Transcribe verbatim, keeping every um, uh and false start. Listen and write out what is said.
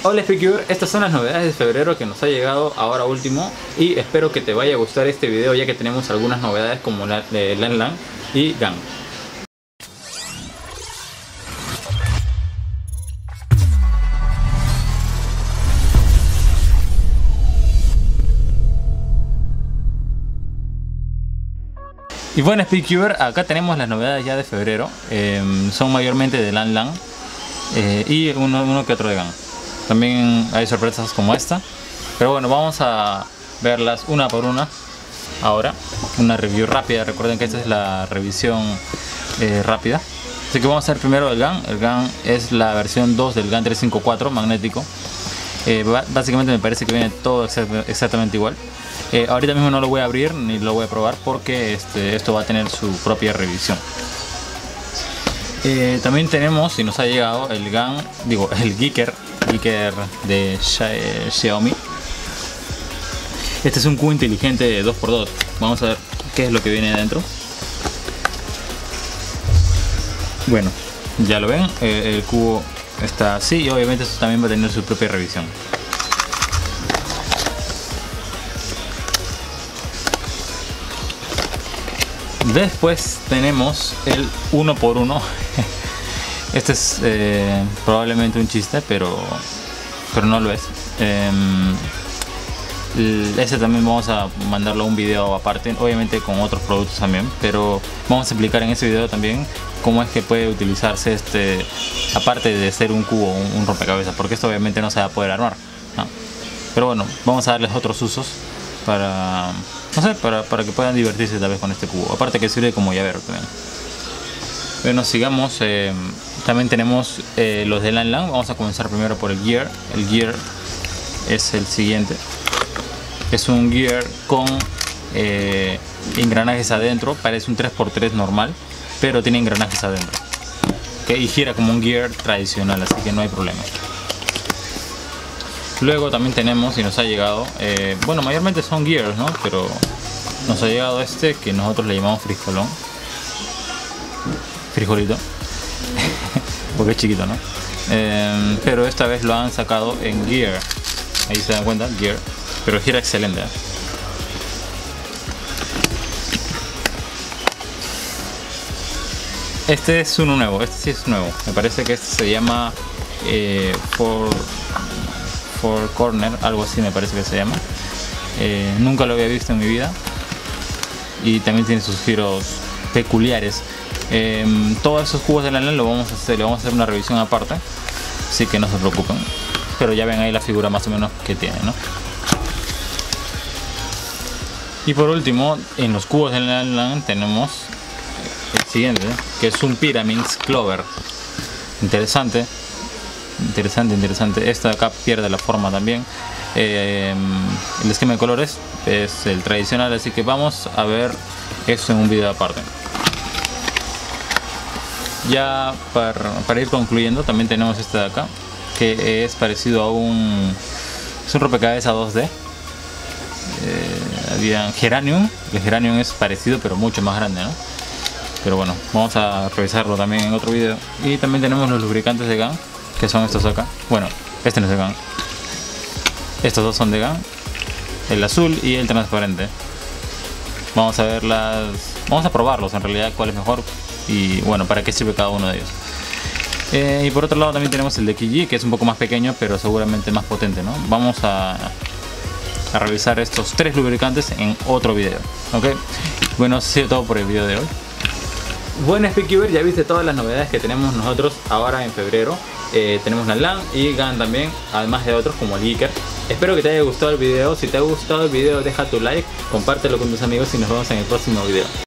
Hola Speaker, estas son las novedades de febrero que nos ha llegado ahora último y espero que te vaya a gustar este video ya que tenemos algunas novedades como la de Lan Lan y Gang. Y bueno Speaker, acá tenemos las novedades ya de febrero, eh, son mayormente de Lan Lan eh, y uno, uno que otro de Gang. También hay sorpresas como esta, pero bueno, vamos a verlas una por una ahora. Una review rápida, recuerden que esta es la revisión eh, rápida. Así que vamos a hacer primero el Gang. El Gang es la versión dos del Gang trescientos cincuenta y cuatro magnético. eh, Básicamente me parece que viene todo exactamente igual. eh, Ahorita mismo no lo voy a abrir ni lo voy a probar porque este, esto va a tener su propia revisión. Eh, también tenemos, y nos ha llegado el Gang, digo, el Geeker, Geeker de Xiaomi. Este es un cubo inteligente de dos por dos. Vamos a ver qué es lo que viene adentro. Bueno, ya lo ven, eh, el cubo está así y obviamente esto también va a tener su propia revisión. Después tenemos el uno por uno. Este es eh, probablemente un chiste, pero, pero no lo es. Eh, este también vamos a mandarlo a un video aparte, obviamente con otros productos también, pero vamos a explicar en ese video también cómo es que puede utilizarse este, aparte de ser un cubo, un, un rompecabezas, porque esto obviamente no se va a poder armar, ¿no? Pero bueno, vamos a darles otros usos para, no sé, para, para que puedan divertirse tal vez con este cubo, aparte que sirve como llavero también. Bueno, sigamos. Eh, también tenemos eh, los de Lan Lan. Vamos a comenzar primero por el Gear. El Gear es el siguiente. Es un Gear con eh, engranajes adentro. Parece un tres por tres normal, pero tiene engranajes adentro. ¿Okay? Y gira como un Gear tradicional, así que no hay problema. Luego también tenemos, y nos ha llegado, eh, bueno, mayormente son Gears, ¿no? Pero nos ha llegado este que nosotros le llamamos frijolón. Frijolito. Porque es chiquito, ¿no? Eh, pero esta vez lo han sacado en Gear. Ahí se dan cuenta, Gear. Pero gira excelente, ¿eh? Este es uno nuevo, este sí es nuevo. Me parece que este se llama eh, Four, Four Corner, algo así me parece que se llama. Eh, nunca lo había visto en mi vida. Y también tiene sus giros peculiares. Eh, todos esos cubos de Lan Lan lo vamos a hacer, le vamos a hacer una revisión aparte, así que no se preocupen. Pero ya ven ahí la figura más o menos que tiene, ¿no? Y por último, en los cubos de Lan Lan tenemos el siguiente, que es un Pyraminx Clover. Interesante, interesante, interesante. Esta de acá pierde la forma también. Eh, el esquema de colores es el tradicional, así que vamos a ver eso en un video aparte. Ya para, para ir concluyendo, también tenemos este de acá, que es parecido a un, es un rompecabezas dos D. Eh, había Geranium, el Geranium es parecido pero mucho más grande, ¿no? Pero bueno, vamos a revisarlo también en otro video. Y también tenemos los lubricantes de Gang, que son estos acá. Bueno, este no es de Gang. Estos dos son de Gang, el azul y el transparente. Vamos a ver las, vamos a probarlos en realidad, cuál es mejor. Y bueno, para qué sirve cada uno de ellos. Eh, y por otro lado también tenemos el de K G, que es un poco más pequeño pero seguramente más potente, ¿no? Vamos a, a revisar estos tres lubricantes en otro video, ¿ok? Bueno, eso ha sido todo por el video de hoy. Bueno Speaker, ya viste todas las novedades que tenemos nosotros ahora en febrero. eh, Tenemos Lan Lan y Gang también, además de otros como el Geeker. Espero que te haya gustado el video. Si te ha gustado el video, deja tu like, compártelo con tus amigos y nos vemos en el próximo video.